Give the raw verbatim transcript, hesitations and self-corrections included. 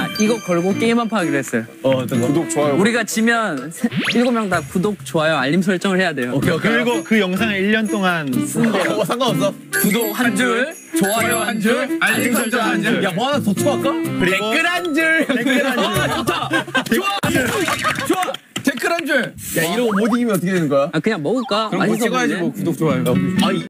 이거 걸고 게임 한판 하기로 했어요. 어, 어떤 거? 구독, 좋아요. 우리가 지면 일곱 명 다 구독, 좋아요, 알림 설정을 해야 돼요. 오케이, 오케이. 그리고 그 영상을 일 년 동안 쓴대요. 어, 상관없어. 구독 한 줄, 좋아요 한 줄, 알림 설정 한 줄. 야, 뭐 하나 더 추가할까? 그리고 댓글 한 줄. 댓글 한 줄. 아, 좋다. 좋아. 좋아. 댓글 한 줄. 야, 이러고 못 이기면 어떻게 되는 거야? 아, 그냥 먹을까? 그럼 뭐 맛있어 찍어야지 보이네. 뭐 구독 좋아요. 아,